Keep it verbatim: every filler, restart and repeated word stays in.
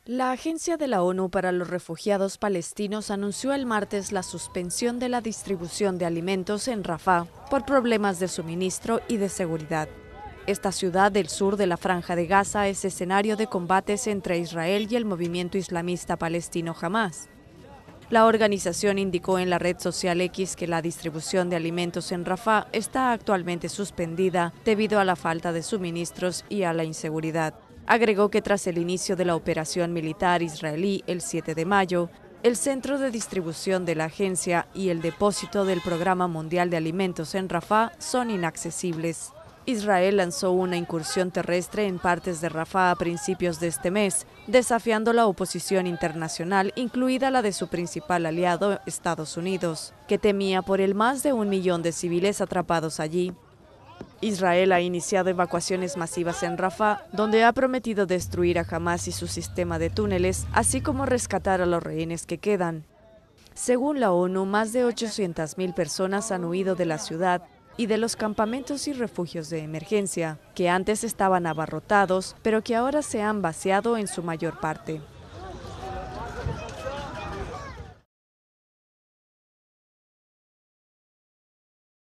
La Agencia de la ONU para los Refugiados Palestinos anunció el martes la suspensión de la distribución de alimentos en Rafah por problemas de suministro y de seguridad. Esta ciudad del sur de la Franja de Gaza es escenario de combates entre Israel y el movimiento islamista palestino Hamás. La organización indicó en la red social X que la distribución de alimentos en Rafah está actualmente suspendida debido a la falta de suministros y a la inseguridad. Agregó que tras el inicio de la operación militar israelí el siete de mayo, el centro de distribución de la agencia y el depósito del Programa Mundial de Alimentos en Rafah son inaccesibles. Israel lanzó una incursión terrestre en partes de Rafah a principios de este mes, desafiando la oposición internacional, incluida la de su principal aliado, Estados Unidos, que temía por el más de un millón de civiles atrapados allí. Israel ha iniciado evacuaciones masivas en Rafah, donde ha prometido destruir a Hamás y su sistema de túneles, así como rescatar a los rehenes que quedan. Según la ONU, más de ochocientas mil personas han huido de la ciudad y de los campamentos y refugios de emergencia, que antes estaban abarrotados, pero que ahora se han vaciado en su mayor parte.